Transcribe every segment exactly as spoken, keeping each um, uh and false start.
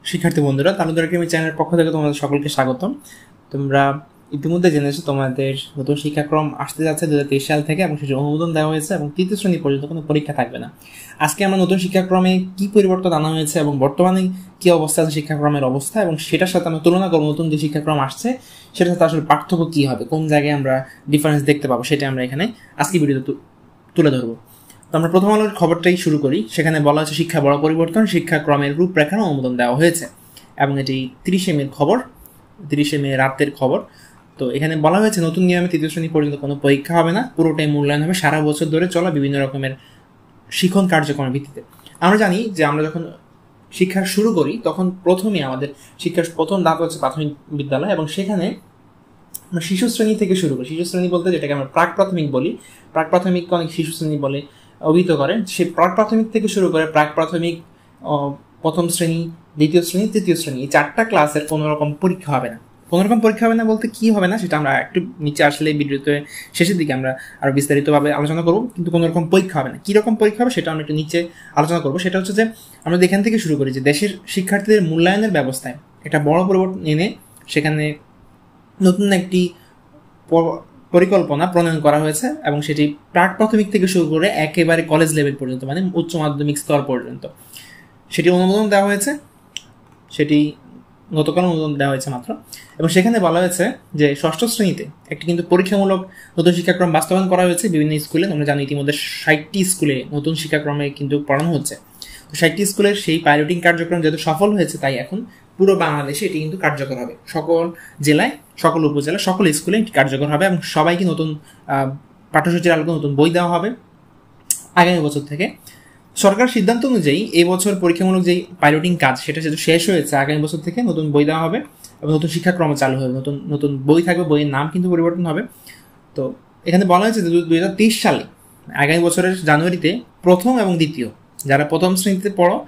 শিক্ষার্থী বন্ধুরা, তালুকদার একাডেমি চ্যানেলের পক্ষ থেকে তোমাদের সকলকে স্বাগতম। তোমরা ইতিমধ্যে জেনেছো তোমাদের নতুন শিক্ষাক্রম আসতে যাচ্ছে দু হাজার তেইশ সাল থেকে, এবং সেটি অনুমোদন দেওয়া হয়েছে এবং তৃতীয় শ্রেণী পর্যন্ত কোনো পরীক্ষা থাকবে না। আজকে আমরা নতুন শিক্ষাক্রমে কি পরিবর্তন আনা হয়েছে এবং বর্তমানে কি অবস্থা আছে শিক্ষাক্রমের অবস্থা, এবং সেটার সাথে আমরা তুলনা করবো নতুন যে শিক্ষাক্রম আসছে সেটার সাথে আসলে পার্থক্য কী হবে, কোন জায়গায় আমরা ডিফারেন্স দেখতে পাবো, সেটা আমরা এখানে আজকে ভিডিওতে তুলে ধরবো। তো আমরা প্রথম আলোর খবরটাই শুরু করি। সেখানে বলা হচ্ছে শিক্ষা বড় পরিবর্তন, শিক্ষাক্রমের রূপরেখার অনুমোদন দেওয়া হয়েছে, এবং এটি তিরিশে মের খবর, তিরিশে মে রাতের খবর। তো এখানে বলা হয়েছে নতুন নিয়মে তৃতীয় শ্রেণী পর্যন্ত কোনো পরীক্ষা হবে না, পুরোটাই মূল্যায়ন হবে সারা বছর ধরে চলা বিভিন্ন রকমের শিক্ষণ কার্যক্রমের ভিত্তিতে। আমরা জানি যে আমরা যখন শিক্ষা শুরু করি তখন প্রথমে আমাদের শিক্ষার প্রথম ধাপ হচ্ছে প্রাথমিক বিদ্যালয়, এবং সেখানে আমরা শিশু শ্রেণী থেকে শুরু করি। শিশু শ্রেণী বলতে যেটাকে আমরা প্রাক প্রাথমিক বলি, প্রাক প্রাথমিককে অনেক শিশু শ্রেণী বলে অভিহিত করেন। সেই প্রাক প্রাথমিক থেকে শুরু করে প্রাক প্রাথমিক, প্রথম শ্রেণী, দ্বিতীয় শ্রেণী, তৃতীয় শ্রেণী, এই চারটা ক্লাসের কোনো রকম পরীক্ষা হবে না। কোনো রকম পরীক্ষা হবে না বলতে কি হবে না সেটা আমরা একটু নিচে আসলে ভিডিওতে শেষের দিকে আমরা আরও বিস্তারিতভাবে আলোচনা করবো, কিন্তু কোনো রকম পরীক্ষা হবে না। কীরকম পরীক্ষা হবে সেটা আমরা একটু নিচে আলোচনা করবো। সেটা হচ্ছে যে আমরা এখান থেকে শুরু করি যে দেশের শিক্ষার্থীদের মূল্যায়নের ব্যবস্থায় একটা বড় পরিবর্তন এনে সেখানে নতুন একটি পরিকল্পনা প্রণয়ন করা হয়েছে, এবং সেটি প্রাক প্রাথমিক থেকে শুরু করে একেবারে কলেজ লেভেল পর্যন্ত, মানে উচ্চ মাধ্যমিক স্তর পর্যন্ত সেটি অনুমোদন দেওয়া হয়েছে। সেটি গতকাল অনুমোদন দেওয়া হয়েছে মাত্র, এবং সেখানে বলা হয়েছে যে ষষ্ঠ শ্রেণীতে একটি কিন্তু পরীক্ষামূলক নতুন শিক্ষাক্রম বাস্তবায়ন করা হয়েছে বিভিন্ন স্কুলে। তোমরা জানো ইতিমধ্যে ষাটটি স্কুলে নতুন শিক্ষাক্রমে কিন্তু পড়ানো হচ্ছে। তো ষাটটি স্কুলের সেই পাইলটিং কার্যক্রম যেহেতু সফল হয়েছে, তাই এখন পুরো বাংলাদেশে এটি কিন্তু কার্যকর হবে। সকল জেলায়, সকল উপজেলা, সকল স্কুলে এটি কার্যকর হবে, এবং সবাইকে নতুন পাঠ্যসূচির আলোকে নতুন বই দেওয়া হবে আগামী বছর থেকে। সরকার সিদ্ধান্ত অনুযায়ী এই বছর পরীক্ষামূলক যেই পাইলটিং কাজ সেটা যেহেতু শেষ হয়েছে, আগামী বছর থেকে নতুন বই দেওয়া হবে এবং নতুন শিক্ষাক্রম চালু হবে, নতুন নতুন বই থাকবে, বইয়ের নাম কিন্তু পরিবর্তন হবে। তো এখানে বলা হয়েছে যে দুই হাজার তেইশ সালে আগামী বছরের জানুয়ারিতে প্রথম এবং দ্বিতীয় যারা প্রথম শ্রেণীতে পড়ো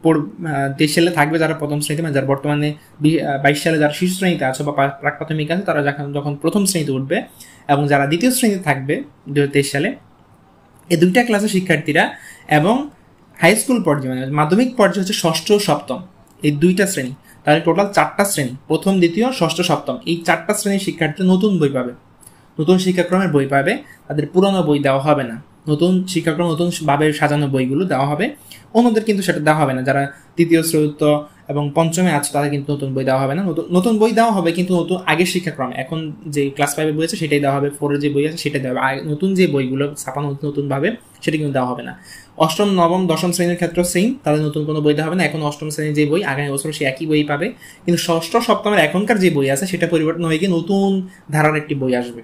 তেইশ সালে থাকবে, যারা প্রথম শ্রেণীতে, মানে যারা বর্তমানে বাইশ সালে যারা শিশু শ্রেণীতে আছে বা প্রাক প্রাথমিক আছে, তারা যখন যখন প্রথম শ্রেণীতে উঠবে, এবং যারা দ্বিতীয় শ্রেণীতে থাকবে দু হাজার তেইশ সালে, এই দুইটা ক্লাসের শিক্ষার্থীরা, এবং হাই স্কুল পর্যায়ে মানে মাধ্যমিক পর্যায়ে হচ্ছে ষষ্ঠ সপ্তম, এই দুইটা শ্রেণী, তাহলে টোটাল চারটা শ্রেণী, প্রথম, দ্বিতীয়, ষষ্ঠ, সপ্তম, এই চারটা শ্রেণীর শিক্ষার্থী নতুন বই পাবে, নতুন শিক্ষাক্রমের বই পাবে। তাদের পুরনো বই দেওয়া হবে না, নতুন শিক্ষাক্রম নতুনভাবে সাজানো বইগুলো দেওয়া হবে। অন্যদের কিন্তু সেটা দেওয়া হবে না, যারা তৃতীয়, চতুর্থ এবং পঞ্চমে আছে তাদের কিন্তু নতুন বই দেওয়া হবে না। নতুন নতুন বই দেওয়া হবে কিন্তু নতুন আগের শিক্ষাক্রমে, এখন যে ক্লাস ফাইভে বই আছে সেটাই দেওয়া হবে, ফোরের যে বই আছে সেটাই দেওয়া হবে। নতুন যে বইগুলো ছাপানো নতুনভাবে সেটা কিন্তু দেওয়া হবে না। অষ্টম, নবম, দশম শ্রেণীর ক্ষেত্রে সেম, তাদের নতুন কোনো বই দেওয়া হবে না। এখন অষ্টম শ্রেণীর যে বই আগামী বছর সে একই বই পাবে, কিন্তু ষষ্ঠ সপ্তমের এখনকার যে বই আছে সেটা পরিবর্তন হয়ে গিয়ে নতুন ধারার একটি বই আসবে।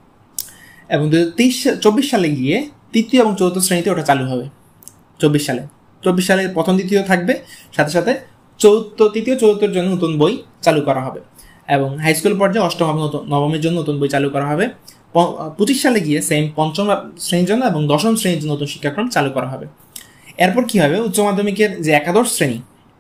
এবং দু হাজার তেইশ চব্বিশ সালে গিয়ে তৃতীয় এবং চতুর্থ শ্রেণীতে ওটা চালু হবে। চব্বিশ সালে চব্বিশ সালে প্রথম দ্বিতীয় থাকবে, সাথে সাথে চতুর্থ তৃতীয় চতুর্থের জন্য নতুন বই চালু করা হবে, এবং হাই স্কুল পর্যায়ে অষ্টম এবং নবমের জন্য নতুন বই চালু করা হবে। পঁচিশ সালে গিয়ে সেম পঞ্চম শ্রেণীর জন্য এবং দশম শ্রেণীর জন্য নতুন শিক্ষাক্রম চালু করা হবে। এরপর কী হবে, উচ্চ মাধ্যমিকের যে একাদশ শ্রেণী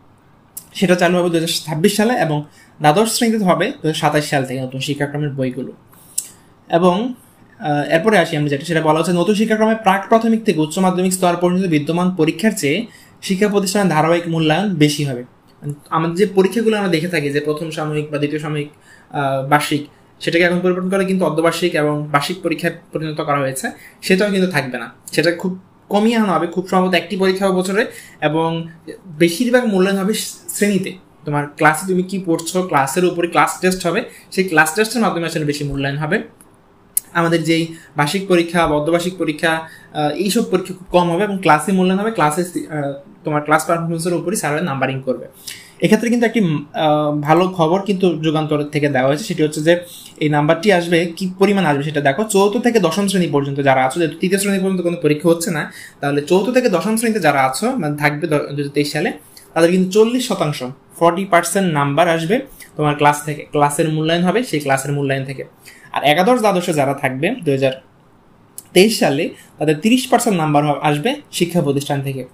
সেটা চালু হবে দু হাজার ছাব্বিশ সালে, এবং দ্বাদশ শ্রেণীতে হবে দু হাজার সাতাশ সাল থেকে নতুন শিক্ষাক্রমের বইগুলো। এবং এরপরে আসি আমরা যেটা সেটা বলা হচ্ছে নতুন শিক্ষাক্রমে প্রাক প্রাথমিক থেকে উচ্চ মাধ্যমিক স্তর পর্যন্ত বিদ্যমান পরীক্ষার চেয়ে শিক্ষা প্রতিষ্ঠানের ধারাবাহিক মূল্যায়ন বেশি হবে। আমাদের যে পরীক্ষাগুলো আমরা দেখে থাকি যে প্রথম সাময়িক বা দ্বিতীয় সাময়িক, বার্ষিক, সেটাকে এখন পরিবর্তন করে কিন্তু অর্ধবার্ষিক এবং বার্ষিক পরীক্ষায় পরিণত করা হয়েছে, সেটাও কিন্তু থাকবে না। সেটা খুব কমিয়ে আনা হবে, খুব সম্ভবত একটি পরীক্ষা হবে বছরে, এবং বেশিরভাগ মূল্যায়ন হবে শ্রেণীতে। তোমার ক্লাসে তুমি কি পড়ছো, ক্লাসের উপরে ক্লাস টেস্ট হবে, সেই ক্লাস টেস্টের মাধ্যমে আসলে বেশি মূল্যায়ন হবে। আমাদের যেই বার্ষিক পরীক্ষা, অর্ধবার্ষিক পরীক্ষা, এইসব পরীক্ষা খুব কম হবে, এবং ক্লাসে মূল্যায়ন হবে, ক্লাসে তোমার ক্লাস পারফরমেন্সের উপরই স্যাররা নাম্বারিং করবে। এক্ষেত্রে কিন্তু একটি ভালো খবর কিন্তু যুগান্তর থেকে দেওয়া হয়েছে, সেটি হচ্ছে যে এই নাম্বারটি আসবে কি পরিমাণ আসবে সেটা দেখো। চৌথ থেকে দশম শ্রেণী পর্যন্ত যারা আছো, যেহেতু তৃতীয় শ্রেণী পর্যন্ত কোনো পরীক্ষা হচ্ছে না, তাহলে চৌথ থেকে দশম শ্রেণীতে যারা আছো মানে থাকবে দু হাজার তেইশ সালে, তাদের কিন্তু চল্লিশ শতাংশ ফর্টি পার্সেন্ট নাম্বার আসবে তোমার ক্লাস থেকে, ক্লাসের মূল্যায়ন হবে সেই ক্লাসের মূল্যায়ন থেকে। আর একাদশ দ্বাদশে যারা থাকবে দু হাজার তেইশ সালে, তাদের তিরিশ পার্সেন্ট নাম্বার আসবে শিক্ষা প্রতিষ্ঠান থেকে।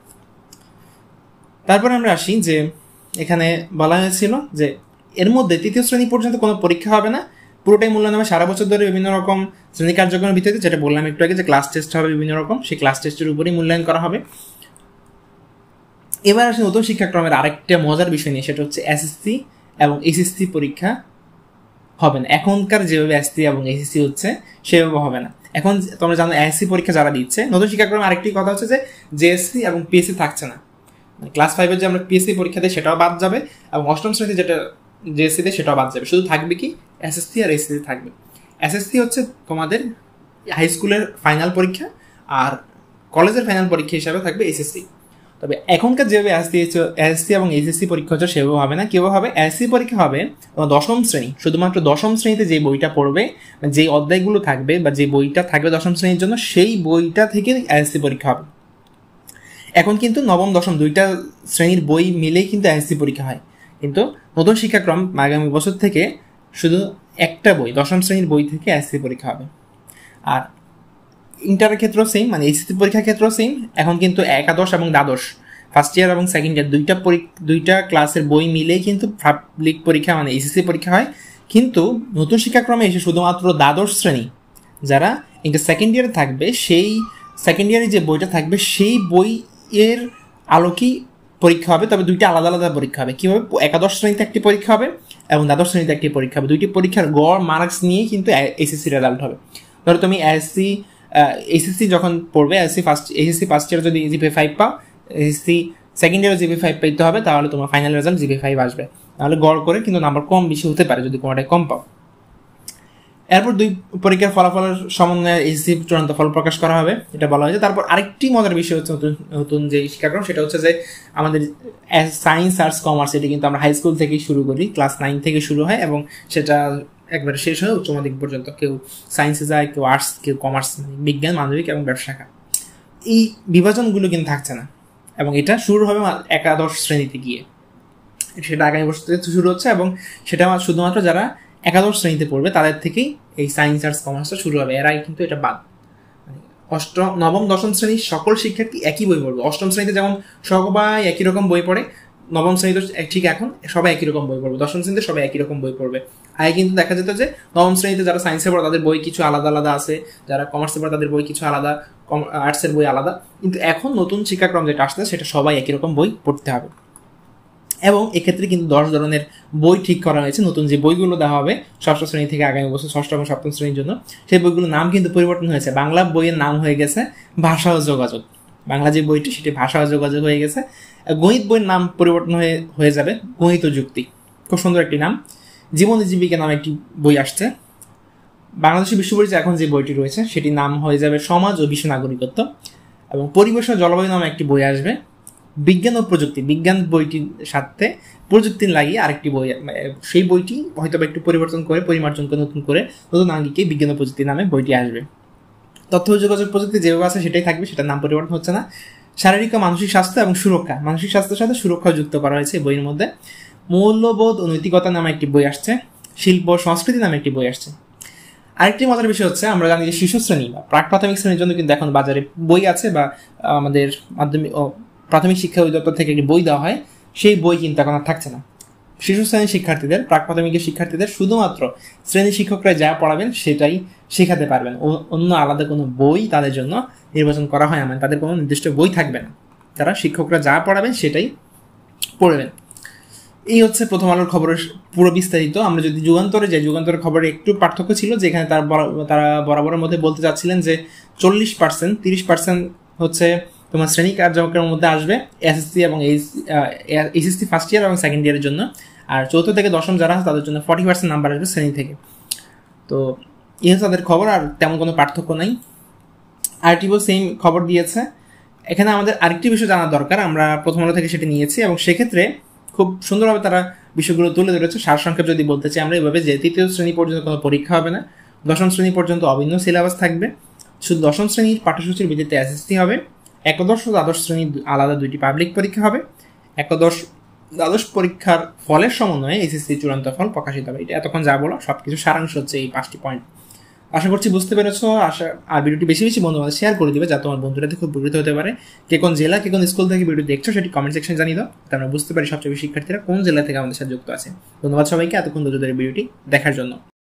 তারপরে আমরা আসি যে এখানে বলা হয়েছিল যে এর মধ্যে তৃতীয় শ্রেণী পর্যন্ত কোনো পরীক্ষা হবে না, পুরোটাই মূল্যায়ন হবে সারা বছর ধরে বিভিন্ন রকম শ্রেণী কার্যক্রমের ভিত্তিতে, যেটা বললাম একটু আগে যে ক্লাস টেস্ট হবে বিভিন্ন রকম, সেই ক্লাস টেস্টের উপরেই মূল্যায়ন করা হবে। এবার আসে নতুন শিক্ষাক্রমের আরেকটা মজার বিষয় নিয়ে, সেটা হচ্ছে এসএসসি এবং এইচএসসি পরীক্ষা হবে না। এখনকার যেভাবে এসএসসি এবং এইচএসসি হচ্ছে সেভাবে হবে না। এখন তোমরা জানো এসএসসি পরীক্ষা যারা দিচ্ছে, নতুন শিক্ষাক্রমে আরেকটি কথা হচ্ছে যে জেএসসি এবং পিএসসি থাকছে না। ক্লাস ফাইভের যে আমরা পিএসসি পরীক্ষা দিই সেটাও বাদ যাবে, এবং অষ্টম শ্রেণীতে যেটা জেএসসি দেয় সেটাও বাদ যাবে। শুধু থাকবে কি এসএসসি আর এইচএসসি থাকবে। এসএসসি হচ্ছে তোমাদের হাই স্কুলের ফাইনাল পরীক্ষা, আর কলেজের ফাইনাল পরীক্ষা হিসাবে থাকবে এইচএসসি। তবে এখনকার যেভাবে এসএসসি এবং এইচএসসি পরীক্ষা হচ্ছে সেভাবে হবে না। কিভাবে হবে? এসএসসি পরীক্ষা হবে দশম শ্রেণী, শুধুমাত্র দশম শ্রেণীতে যে বইটা পড়বে, যে অধ্যায়গুলো থাকবে বা যে বইটা থাকবে দশম শ্রেণীর জন্য, সেই বইটা থেকে এসএসসি পরীক্ষা হবে। এখন কিন্তু নবম দশম দুইটা শ্রেণীর বই মিলেই কিন্তু এসএসসি পরীক্ষা হয়, কিন্তু নতুন শিক্ষাক্রম আগামী বছর থেকে শুধু একটা বই, দশম শ্রেণীর বই থেকে এসএসসি পরীক্ষা হবে। আর ইন্টারের ক্ষেত্রেও সেম, মানে এইচএসসি পরীক্ষার ক্ষেত্রেও সেম। এখন কিন্তু একাদশ এবং দ্বাদশ, ফার্স্ট ইয়ার এবং সেকেন্ড ইয়ার দুইটা দুইটা ক্লাসের বই মিলেই কিন্তু পাবলিক পরীক্ষা মানে এইচএসসি পরীক্ষা হয়। কিন্তু নতুন শিক্ষাক্রমে এসে শুধুমাত্র দ্বাদশ শ্রেণী যারা ইন্টার সেকেন্ড ইয়ারে থাকবে, সেই সেকেন্ড ইয়ারে যে বইটা থাকবে সেই বইয়ের আলোকেই পরীক্ষা হবে। তবে দুইটা আলাদা আলাদা পরীক্ষা হবে। কীভাবে? একাদশ শ্রেণীতে একটি পরীক্ষা হবে এবং দ্বাদশ শ্রেণীতে একটি পরীক্ষা হবে। দুইটি পরীক্ষার গড় মার্কস নিয়ে কিন্তু এইচএসসি রেজাল্ট হবে। ধরো তুমি এসএসসি এইচএসসি যখন পড়বে, SSC first HSC first year যদি জিপিএ ফাইভ পাও, এইচএসসি সেকেন্ড ইয়ারে জিপিএ ফাইভ পাইতে হবে, তাহলে তোমার ফাইনাল রেজাল্ট জিপিএ ফাইভ আসবে। তাহলে গড় করে কিন্তু নাম্বার কম বেশি হতে পারে যদি কোনোটাই কম পাও। এরপর দুই পরীক্ষার ফলাফলের সমন্বয়ে এইচএসসি চূড়ান্ত ফল প্রকাশ করা হবে, এটা বলা হয়েছে। তারপর আরেকটি মজার বিষয় হচ্ছে নতুন নতুন যে শিক্ষাক্রম, সেটা হচ্ছে যে আমাদের সায়েন্স আর্টস কমার্স, এটি কিন্তু আমরা হাই স্কুল থেকেই শুরু করি, ক্লাস নাইন থেকে শুরু হয় এবং সেটা একবারে শেষ হয় উচ্চ মাধ্যমিক পর্যন্ত। কেউ সায়েন্সে যায়, কেউ আর্টস, কেউ কমার্স, বিজ্ঞান, মানবিক এবং ব্যবসা শাখা। এই বিভাজনগুলো কিন্তু থাকছে না, এবং এটা শুরু হবে একাদশ শ্রেণীতে গিয়ে। সেটা আগামী বছর থেকে শুরু হচ্ছে, এবং সেটা শুধুমাত্র যারা একাদশ শ্রেণীতে পড়বে তাদের থেকেই এই সায়েন্স আর্টস কমার্সটা শুরু হবে। এর আগে কিন্তু এটা বাদ। অষ্টম নবম দশম শ্রেণীর সকল শিক্ষার্থী একই বই পড়বে। অষ্টম শ্রেণীতে যেমন সবাই একই রকম বই পড়ে, নবম শ্রেণীতে ঠিক এখন সবাই একই রকম বই পড়বে। দশম শ্রেণীতে সবাই একই রকম বই পড়বে। আগে কিন্তু দেখা যেত যে নবম শ্রেণীতে যারা সায়েন্সে পড়ে তাদের বই কিছু আলাদা আলাদা আছে, যারা কমার্সে পড়ে তাদের বই কিছু আলাদা, আর্টসের বই আলাদা। কিন্তু এখন নতুন শিক্ষাক্রম যেটা আসছে সেটা সবাই একই রকম বই পড়তে হবে। এবং এক্ষেত্রে কিন্তু দশ ধরনের বই ঠিক করা হয়েছে। নতুন যে বইগুলো দেওয়া হবে ষষ্ঠ শ্রেণী থেকে আগামী বছর ষষ্ঠ এবং সপ্তম শ্রেণীর জন্য, সেই বইগুলোর নাম কিন্তু পরিবর্তন হয়েছে। বাংলা বইয়ের নাম হয়ে গেছে ভাষা ও যোগাযোগ। বাংলা যে বইটি সেটি ভাষা ও যোগাযোগ হয়ে গেছে। গণিত বইয়ের নাম পরিবর্তন হয়ে হয়ে যাবে গণিত ও যুক্তি, খুব সুন্দর একটি নাম। জীবন জীবিকা নামে একটি বই আসছে। বাংলাদেশের বিশ্ব পরিচয় এখন যে বইটি রয়েছে সেটির নাম হয়ে যাবে সমাজ ও বিশ্ব নাগরিকত্ব। এবং পরিবেশ ও জলবায়ু নামে একটি বই আসবে। বিজ্ঞান ও প্রযুক্তি, বিজ্ঞান বইটির সাথে প্রযুক্তি লাগিয়ে আরেকটি বই, সেই বইটি হয়তো একটু পরিবর্তন করে পরিমার্জন করে নতুন করে নতুন আঙ্গিকে বিজ্ঞান ও প্রযুক্তি নামে বইটি আসবে। তথ্য ও যোগাযোগ প্রযুক্তি যেভাবে আছে সেটাই থাকবে, সেটার নাম পরিবর্তন হচ্ছে না। শারীরিক ও মানসিক স্বাস্থ্য এবং সুরক্ষা, মানসিক স্বাস্থ্যের সাথে সুরক্ষা যুক্ত করা হয়েছে এই বইয়ের মধ্যে। মূল্যবোধ ও নৈতিকতা নামে একটি বই আসছে। শিল্প ও সংস্কৃতি নামে একটি বই আসছে। আরেকটি মজার বিষয় হচ্ছে, আমরা জানি যে শিশু শ্রেণী বা প্রাক প্রাথমিক শ্রেণীর জন্য কিন্তু এখন বাজারে বই আছে, বা আমাদের মাধ্যমিক ও প্রাথমিক শিক্ষা অধিদপ্তর থেকে একটি বই দেওয়া হয়, সেই বই কিন্তু এখন আর থাকছে না। শিশু শ্রেণীর শিক্ষার্থীদের, প্রাক প্রাথমিকের শিক্ষার্থীদের শুধুমাত্র শ্রেণী শিক্ষকরা যা পড়াবেন সেটাই শেখাতে পারবেন। অন্য আলাদা কোনো বই তাদের জন্য নির্বাচন করা হয় না, তাদের কোনো নির্দিষ্ট বই থাকবে না। তারা শিক্ষকরা যা পড়াবেন সেটাই পড়বেন। এই হচ্ছে প্রথম আলোর খবরের পুরো বিস্তারিত। আমরা যদি যুগান্তরে যাই, যুগান্তরের খবরে একটু পার্থক্য ছিল, যেখানে তার তারা বরাবরের মধ্যে বলতে চাচ্ছিলেন যে চল্লিশ পার্সেন্ট তিরিশ পার্সেন্ট হচ্ছে তোমার শ্রেণী কার্যক্রমের মধ্যে আসবে এসএসসি এবং এইচএসসি ফার্স্ট ইয়ার এবং সেকেন্ড ইয়ারের জন্য, আর চৌথ থেকে দশম যারা আছে তাদের জন্য ফর্টি পার্সেন্ট নাম্বার আসবে শ্রেণী থেকে। তো এই হচ্ছে তাদের খবর, আর তেমন কোনো পার্থক্য নাই। আরটিভিও সেম খবর দিয়েছে। এখানে আমাদের আরেকটি বিষয় জানার দরকার, আমরা প্রথম আলো থেকে সেটি নিয়েছি, এবং সেক্ষেত্রে খুব সুন্দরভাবে তারা বিষয়গুলো তুলে ধরেছে। সারসংক্ষেপ যদি বলতে চাই আমরা এভাবে, যে তৃতীয় শ্রেণী পর্যন্ত কোনো পরীক্ষা হবে না, দশম শ্রেণী পর্যন্ত অভিন্ন সিলেবাস থাকবে, শুধু দশম শ্রেণীর পাঠ্যসূচির ভিত্তিতে এসএসসি হবে, একাদশ ও দ্বাদশ শ্রেণীর আলাদা দুইটি পাবলিক পরীক্ষা হবে, একাদশ দ্বাদশ পরীক্ষার ফলের সমন্বয়ে এইচএসসি চূড়ান্ত ফল প্রকাশিত হবে। এটা এতক্ষণ যা বলো সবকিছু সারাংশ হচ্ছে এই পাঁচটি পয়েন্ট। আশা করছি বুঝতে পেরেছো। আশা আর ভিডিওটি বেশি বেশি বন্ধু আমাদের শেয়ার করে দিবে, যাতে তোমার বন্ধুরা খুব উপকৃত হতে পারে। কে কোন জেলা, কে কোন স্কুল থেকে ভিডিও দেখছো সেটি কমেন্ট সেকশনে জানিয়ে দাও, তাতে আমরা বুঝতে পারি সবচেয়ে বেশি শিক্ষার্থীরা কোন জেলা থেকে আমাদের সাথে যুক্ত আছে। ধন্যবাদ সবাইকে এতক্ষণ ধৈর্য ধরে ভিডিওটি দেখার জন্য।